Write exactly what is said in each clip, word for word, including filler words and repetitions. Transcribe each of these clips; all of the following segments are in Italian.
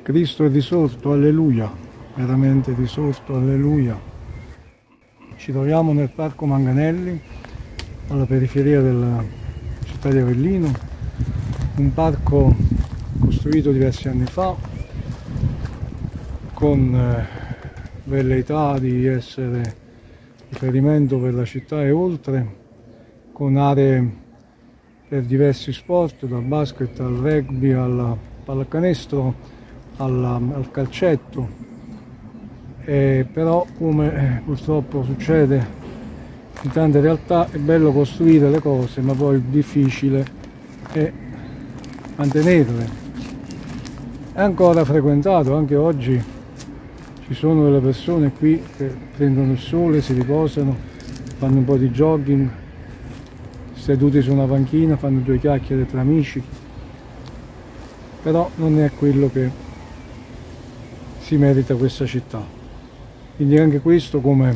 Cristo è risorto, alleluia, veramente risorto, alleluia. Ci troviamo nel Parco Manganelli, alla periferia della città di Avellino, un parco costruito diversi anni fa, con eh, velleità di essere riferimento per la città e oltre, con aree per diversi sport, dal basket al rugby, alla pallacanestro, alla, al calcetto. E però, come purtroppo succede in tante realtà, è bello costruire le cose, ma poi difficile è mantenerle. È ancora frequentato, anche oggi ci sono delle persone qui che prendono il sole, si riposano, fanno un po' di jogging, seduti su una panchina, fanno due chiacchiere tra amici, però non è quello che si merita questa città. Quindi anche questo, come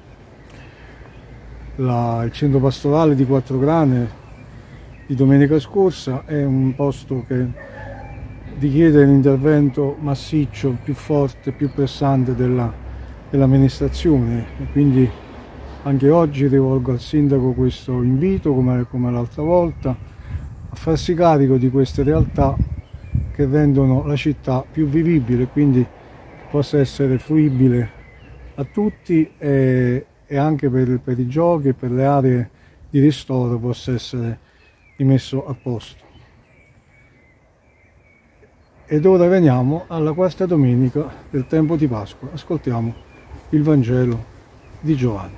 la, il centro pastorale di Quattrograne di domenica scorsa, è un posto che richiede un intervento massiccio, più forte, più pressante della, dell'amministrazione, e quindi anche oggi rivolgo al sindaco questo invito, come, come l'altra volta, a farsi carico di queste realtà che rendono la città più vivibile, quindi possa essere fruibile a tutti, e, e anche per, per i giochi e per le aree di ristoro possa essere rimesso a posto. Ed ora veniamo alla quarta domenica del tempo di Pasqua. Ascoltiamo il Vangelo di Giovanni.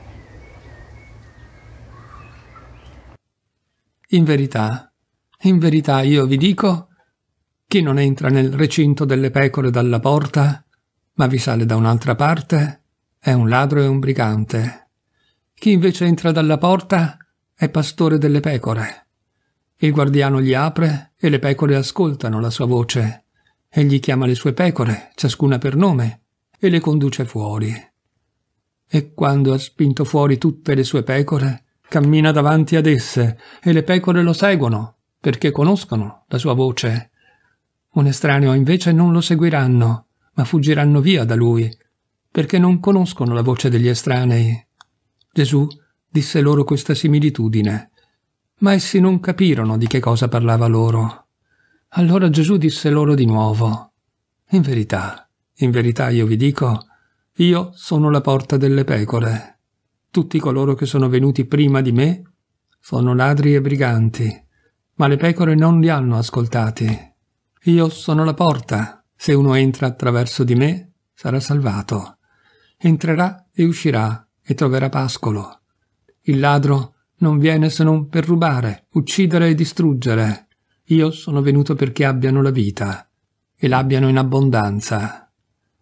In verità, in verità io vi dico, chi non entra nel recinto delle pecore dalla porta, ma vi sale da un'altra parte, è un ladro e un brigante. Chi invece entra dalla porta è pastore delle pecore. Il guardiano gli apre e le pecore ascoltano la sua voce. Egli chiama le sue pecore, ciascuna per nome, e le conduce fuori. E quando ha spinto fuori tutte le sue pecore, cammina davanti ad esse, e le pecore lo seguono, perché conoscono la sua voce. Un estraneo invece non lo seguiranno, ma fuggiranno via da lui, perché non conoscono la voce degli estranei. Gesù disse loro questa similitudine, ma essi non capirono di che cosa parlava loro. Allora Gesù disse loro di nuovo, in verità, in verità io vi dico, io sono la porta delle pecore. Tutti coloro che sono venuti prima di me sono ladri e briganti, ma le pecore non li hanno ascoltati. Io sono la porta, se uno entra attraverso di me sarà salvato. Entrerà e uscirà e troverà pascolo. Il ladro non viene se non per rubare, uccidere e distruggere. Io sono venuto perché abbiano la vita e l'abbiano in abbondanza.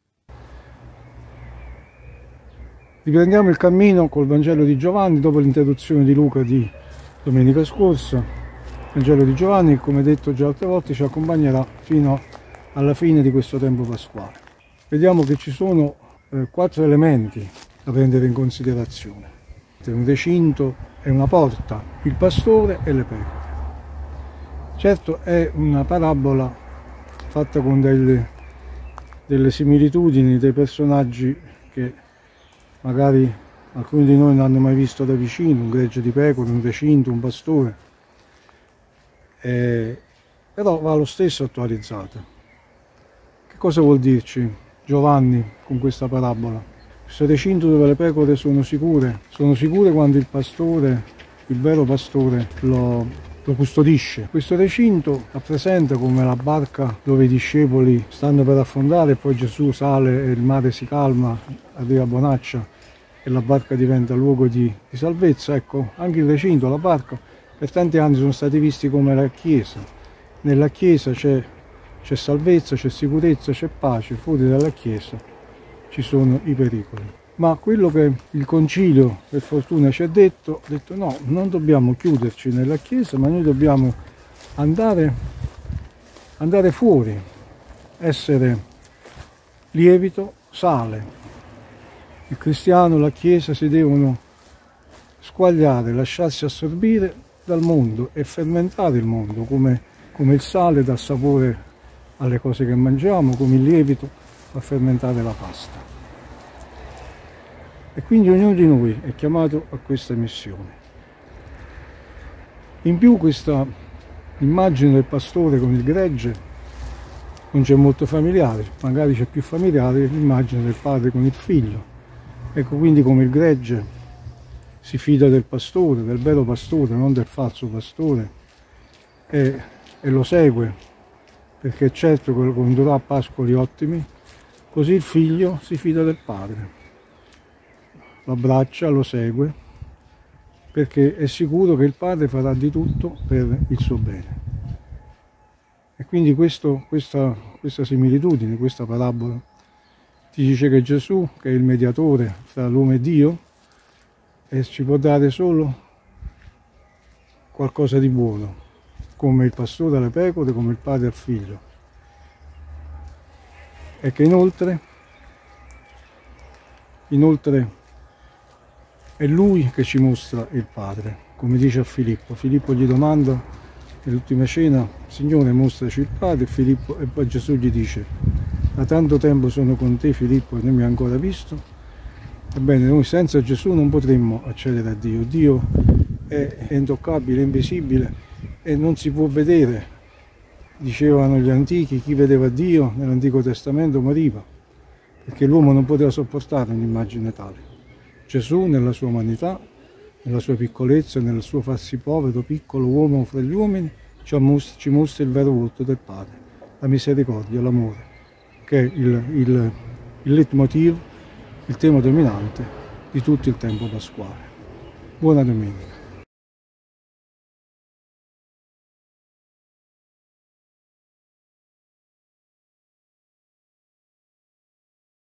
Riprendiamo il cammino col Vangelo di Giovanni dopo l'interruzione di Luca di domenica scorsa. Il Vangelo di Giovanni, come detto già altre volte, ci accompagnerà fino alla fine di questo tempo pasquale. Vediamo che ci sono eh, quattro elementi da prendere in considerazione: un recinto e una porta, il pastore e le pecore. Certo, è una parabola fatta con delle, delle similitudini, dei personaggi che magari alcuni di noi non hanno mai visto da vicino, un gregge di pecore, un recinto, un pastore, eh, però va lo stesso attualizzata. Che cosa vuol dirci Giovanni con questa parabola? Questo recinto dove le pecore sono sicure, sono sicure quando il pastore, il vero pastore, lo lo custodisce. Questo recinto rappresenta come la barca dove i discepoli stanno per affondare e poi Gesù sale e il mare si calma, arriva a Bonaccia e la barca diventa luogo di, di salvezza. Ecco, anche il recinto, la barca, per tanti anni sono stati visti come la Chiesa. Nella Chiesa c'è, c'è salvezza, c'è sicurezza, c'è pace, fuori dalla Chiesa ci sono i pericoli. Ma quello che il Concilio, per fortuna, ci ha detto, ha detto no, non dobbiamo chiuderci nella Chiesa, ma noi dobbiamo andare, andare fuori, essere lievito, sale. Il cristiano, la Chiesa si devono squagliare, lasciarsi assorbire dal mondo e fermentare il mondo, come, come il sale dà sapore alle cose che mangiamo, come il lievito fa fermentare la pasta. E quindi ognuno di noi è chiamato a questa missione. In più questa immagine del pastore con il gregge non c'è molto familiare, magari c'è più familiare l'immagine del padre con il figlio. Ecco quindi come il gregge si fida del pastore, del vero pastore, non del falso pastore, e, e lo segue, perché certo condurrà pascoli ottimi, così il figlio si fida del padre, lo abbraccia, lo segue, perché è sicuro che il padre farà di tutto per il suo bene. E quindi questo, questa, questa similitudine, questa parabola, ti dice che Gesù, che è il mediatore fra l'uomo e Dio, e ci può dare solo qualcosa di buono, come il pastore alle pecore, come il padre al figlio. E che inoltre, inoltre è Lui che ci mostra il Padre, come dice a Filippo. Filippo gli domanda nell'ultima cena: Signore, mostraci il Padre. E, Filippo, e poi Gesù gli dice: da tanto tempo sono con te, Filippo, e non mi hai ancora visto. Ebbene, noi senza Gesù non potremmo accedere a Dio. Dio è intoccabile, è invisibile e non si può vedere. Dicevano gli antichi: chi vedeva Dio nell'Antico Testamento moriva, perché l'uomo non poteva sopportare un'immagine tale. Gesù, nella sua umanità, nella sua piccolezza, nel suo farsi povero, piccolo uomo fra gli uomini, ci mostra, ci mostra il vero volto del Padre, la misericordia, l'amore, che è il, il, il leitmotiv, il tema dominante di tutto il tempo pasquale. Buona domenica.